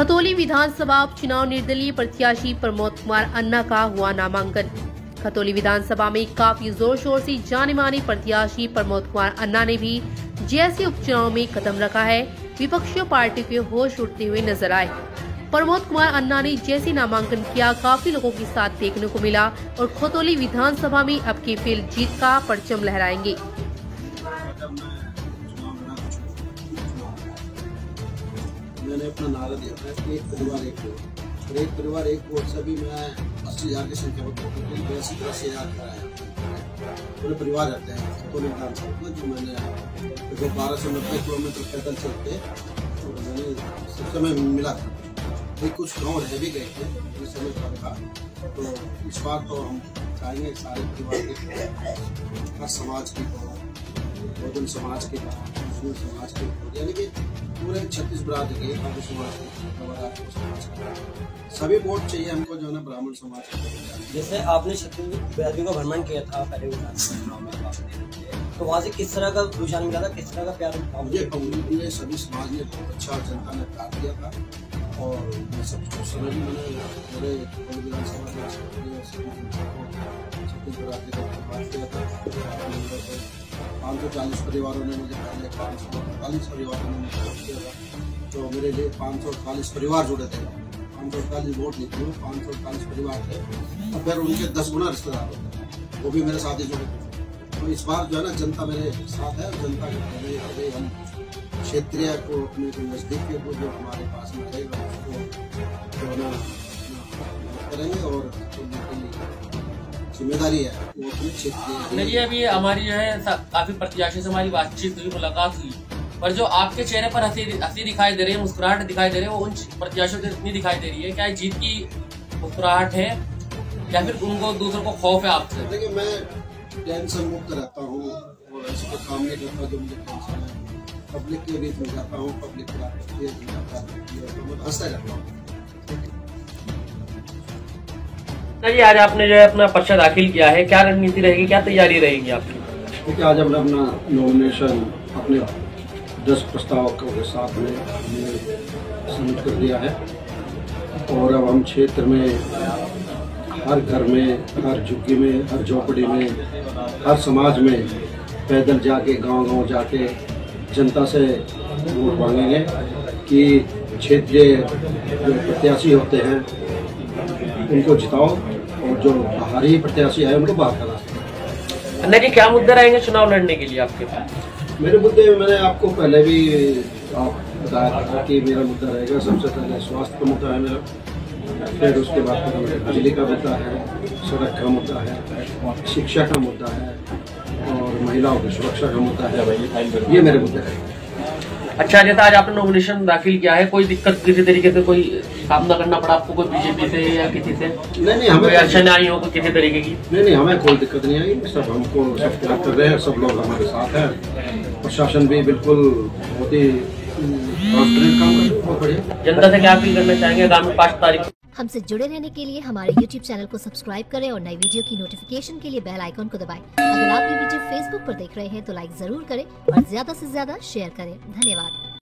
खतौली विधानसभा उपचुनाव निर्दलीय प्रत्याशी प्रमोद कुमार अन्ना का हुआ नामांकन। खतौली विधानसभा में काफी जोर शोर से जाने माने प्रत्याशी प्रमोद कुमार अन्ना ने भी जैसे उपचुनाव में कदम रखा है, विपक्षी पार्टी के होश उठते हुए नजर आए। प्रमोद कुमार अन्ना ने जैसे नामांकन किया, काफी लोगों के साथ देखने को मिला और खतौली विधानसभा में अब की फिर जीत का परचम लहराएंगे। मैंने अपना नारा दिया था, एक परिवार एक वोट से भी मैं 80,000 की संख्या पर वैसी तरह से याद कराया। पूरे परिवार रहते हैं खतौली विधानसभा में, जो मैंने 1290 किलोमीटर पैदल चलते तो मैंने सब समय मिला था। कुछ गाँव रह भी गए थे जिस समय पर था, तो इस बार तो हम चाहेंगे सारे परिवार के, हर समाज की, बहुजन समाज के, मुस्लिम समाज के, यानी कि पूरे 36 बरादरी के हिंदू समाज के सभी वोट चाहिए हमको, जो है ना ब्राह्मण समाज के। जैसे आपने 36 बरादरी का भ्रमण किया था पहले विधानसभा में, तो वहाँ से किस तरह का रुझान मिला था, किस तरह का प्यार? मुझे सभी समाज ने बहुत अच्छा, जनता ने प्यार दिया था और मैं सब समय भी मैंने पूरे विधानसभा में 36 बरादरी का बात किया था। 540 परिवारों ने मुझे पहले 548 परिवारों ने मुझे वोट किया था, तो मेरे लिए 548 परिवार जुड़े थे। 548 वोट नहीं थे, 548 परिवार थे और फिर उनके 10 गुना रिश्तेदार होते हैं, वो भी मेरे साथ ही जुड़े थे। तो इस बार जो है ना जनता मेरे साथ है, जनता के हम क्षेत्रीय को अपने नजदीक के को जो हमारे पास में रहेगा उसको जो है ना करेंगे और जिम्मेदारी है वो अपने क्षेत्रीय। जी अभी हमारी जो है काफी प्रत्याशियों से हमारी बातचीत हुई, मुलाकात हुई, पर जो आपके चेहरे पर हंसी दिखाई दे रही है, मुस्कुराहट दिखाई दे रही है, वो उन प्रत्याशियों से इतनी दिखाई दे रही है। क्या जीत की मुस्कुराहट है या फिर उनको दूसरों को खौफ है आपसे? देखिए मैं टेंशन मुक्त रहता हूँ और ऐसे काम नहीं करता जो मुझे टेंशन है। पब्लिक के बीच में जाता हूँ, पब्लिक के हंसता रहता हूँ। जी आज आपने जो है अपना पर्चा दाखिल किया है, क्या रणनीति रहेगी, क्या तैयारी रहेगी आपकी? देखिए आज हमने अपना नॉमिनेशन अपने 10 प्रस्तावकों के साथ में सबमिट कर दिया है और अब हम क्षेत्र में हर घर में, हर झुग्गी में, हर झोपड़ी में, हर समाज में पैदल जाके, गांव-गांव जाके जनता से वोट मांगेंगे कि क्षेत्रीय जो प्रत्याशी होते हैं उनको जिताओ और जो बाहरी प्रत्याशी है उनको बाहर करा। अन्ना जी क्या मुद्दे रहेंगे चुनाव लड़ने के लिए आपके पास? मेरे मुद्दे मैंने आपको पहले भी बताया था कि मेरा मुद्दा रहेगा, सबसे पहले स्वास्थ्य का मुद्दा है मेरा, फिर उसके बाद बिजली का मुद्दा है, सड़क का मुद्दा है, शिक्षा का मुद्दा है और महिलाओं की सुरक्षा का मुद्दा है। ये मेरे मुद्दे हैं। अच्छा, जैसा आज आपने नॉमिनेशन दाखिल किया है, कोई दिक्कत किसी तरीके से कोई सामना करना पड़ा आपको, कोई बीजेपी से या किसी से? नहीं, हमें अड़चन आई हो किसी तरीके की? नहीं, हमें कोई दिक्कत नहीं आई। सब हमको सब प्यार कर रहे हैं, सब लोग हमारे साथ हैं। प्रशासन भी बिल्कुल बहुत ही ट्रांसपेरेंट काम कर रहे हैं, बहुत बढ़िया। जनता से क्या अपील करना चाहेंगे आगामी 5 तारीख? हमसे जुड़े रहने के लिए हमारे YouTube चैनल को सब्सक्राइब करें और नई वीडियो की नोटिफिकेशन के लिए बेल आइकॉन को दबाएं। अगर आप ये वीडियो Facebook पर देख रहे हैं तो लाइक जरूर करें और ज्यादा से ज्यादा शेयर करें। धन्यवाद।